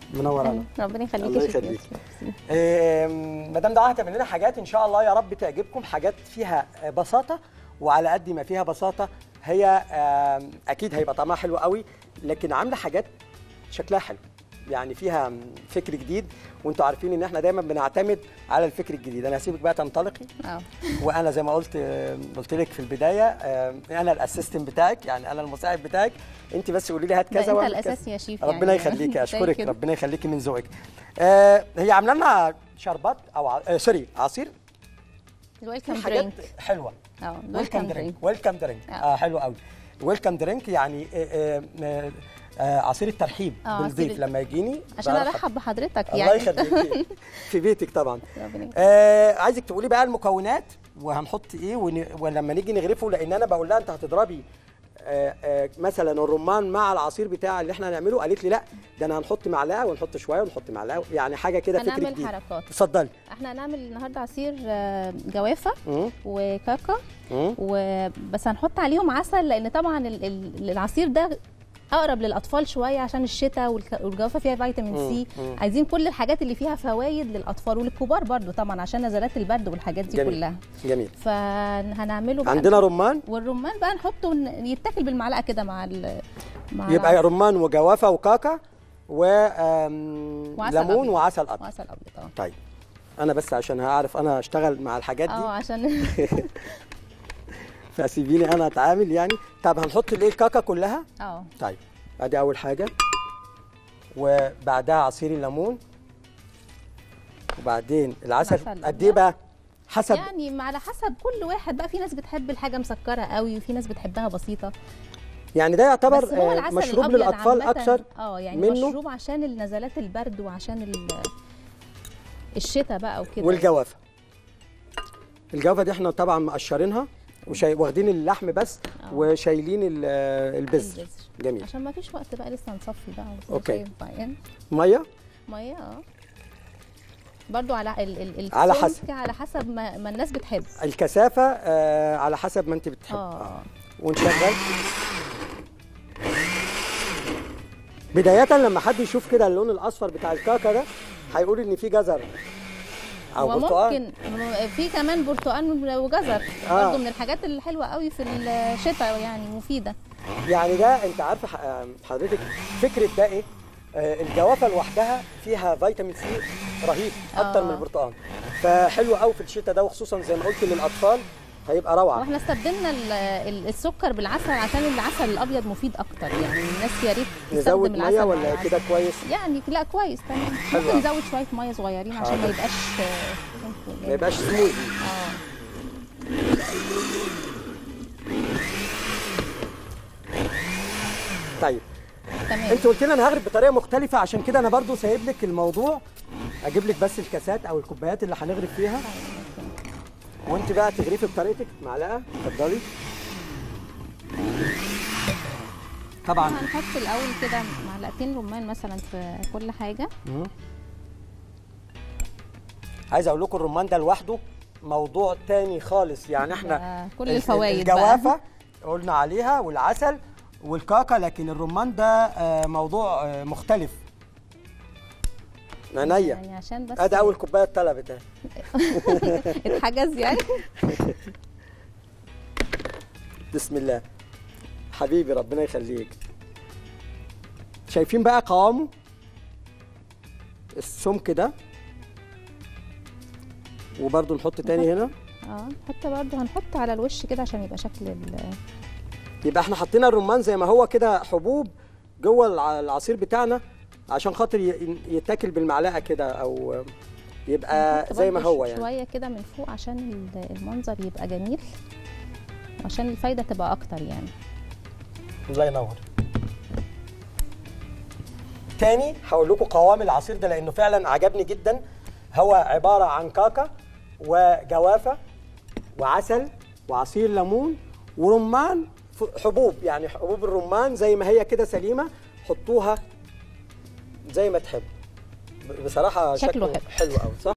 منورانا. ربنا يخليكي. الله يخليك. مدام دعاء هتعمل لنا حاجات ان شاء الله يا رب تعجبكم، حاجات فيها بساطه، وعلى قد ما فيها بساطه هي اكيد هيبقى طعمها حلو قوي، لكن عامله حاجات شكلها حلو، يعني فيها فكر جديد، وانتوا عارفين ان احنا دايما بنعتمد على الفكر الجديد. انا هسيبك بقى تنطلقي. وانا زي ما قلت لك في البدايه، انا الاسيستنت بتاعك، يعني انا المساعد بتاعك، انت بس قولي لي هات كذا وانت الاساس يا شيف. ربنا يخليكي، اشكرك، ربنا يخليكي من ذوقك. هي عامله لنا شربات او سوري عصير ويلكم درينك حلوه. ويلكم درينك. ويلكم درينك حلو قوي. ويلكم درينك يعني عصير الترحيب بالضيف لما يجيني عشان ارحب بحضرتك يعني. الله يخليكي في بيتك طبعا. عايزك تقولي بقى المكونات وهنحط ايه ولما نيجي نغرفه، لان انا بقول لها انت هتضربي مثلا الرمان مع العصير بتاع اللي احنا هنعمله، قالت لي لا ده انا هنحط معلقه ونحط شويه ونحط معلقه، يعني حاجه كده فكر جديد. هنعمل حركات. اتفضلي. احنا هنعمل النهارده عصير جوافه وكاكا بس هنحط عليهم عسل، لان طبعا العصير ده اقرب للاطفال شويه عشان الشتاء، والجوافه فيها فيتامين سي. عايزين كل الحاجات اللي فيها فوائد للاطفال وللكبار برضو طبعا عشان نزلات البرد والحاجات دي جميل. كلها. جميل. فهنعمله بقى عندنا رمان، والرمان بقى نحطه يتاكل بالمعلقه كده مع يبقى رمان وجوافه وكاكا وليمون وعسل ابيض. وعسل ابيض. طيب انا بس عشان هعرف انا اشتغل مع الحاجات دي عشان فسيبيني انا اتعامل يعني. طب هنحط الايه الكاكا كلها؟ طيب ادي اول حاجه، وبعدها عصير الليمون، وبعدين العسل. قد ايه بقى؟ حسب يعني على حسب كل واحد بقى، في ناس بتحب الحاجه مسكره قوي وفي ناس بتحبها بسيطه، يعني ده يعتبر مشروب للاطفال اكثر يعني منه مشروب عشان نزلات البرد وعشان الشتاء بقى وكده. والجوافه، الجوافه دي احنا طبعا مقشرينها واخدين اللحم بس وشايلين البذر. جميل. عشان ما فيش وقت بقى لسه نصفي بقى. اوكي. ميه برضو على على حسب ما الناس بتحب الكثافه، على حسب ما انت بتحب. ونشغل بدايه. لما حد يشوف كده اللون الاصفر بتاع الكاكا ده هيقول ان في جزر او برتقال. ممكن في كمان برتقال وجزر برضو من الحاجات الحلوه قوي في الشتاء، يعني مفيده. يعني ده انت عارفه حضرتك فكره ده ايه؟ الجوافه لوحدها فيها فيتامين سي رهيب اكتر من البرتقال، فحلو قوي في الشتاء ده، وخصوصا زي ما قلت للاطفال هيبقى روعه. واحنا استبدلنا السكر بالعسل عشان العسل الابيض مفيد اكتر، يعني الناس يا ريت نزود ميه ولا كده كويس؟ يعني لا كويس تمام. ممكن نزود شويه ميه صغيرين عشان ما يبقاش سموذي. طيب تمام. انت قلت لي انا هغرب بطريقه مختلفه، عشان كده انا برضو سايب لك الموضوع، اجيب لك بس الكاسات او الكوبايات اللي هنغرب فيها، وانت بقى تغرفي بطريقتك. معلقه، اتفضلي. طبعا هنحط الاول كده معلقتين رمان مثلا في كل حاجه. عايز اقول لكم الرمان ده لوحده موضوع تاني خالص، يعني احنا كل الفوائد الجوافه قلنا عليها والعسل والكاكا، لكن الرمان ده موضوع مختلف. عينيا يعني عشان بس ادي اول كوبايه اتطلبت اهي. اتحجز يعني. بسم الله حبيبي، ربنا يخليك. شايفين بقى قوامه السمك ده؟ وبرده نحط تاني هنا. نحط برده، هنحط على الوش كده عشان يبقى شكل يبقى احنا حطينا الرمان زي ما هو كده حبوب جوه العصير بتاعنا، عشان خاطر يتاكل بالمعلقه كده، او يبقى زي ما هو يعني شويه كده من فوق عشان المنظر يبقى جميل وعشان الفايده تبقى اكتر يعني. الله ينور. تاني هقول لكم قوام العصير ده لانه فعلا عجبني جدا. هو عباره عن كاكا وجوافه وعسل وعصير ليمون ورمان، حبوب، يعني حبوب الرمان زي ما هي كده سليمه، حطوها زي ما تحب. بصراحه شكله حلو قوي، صح؟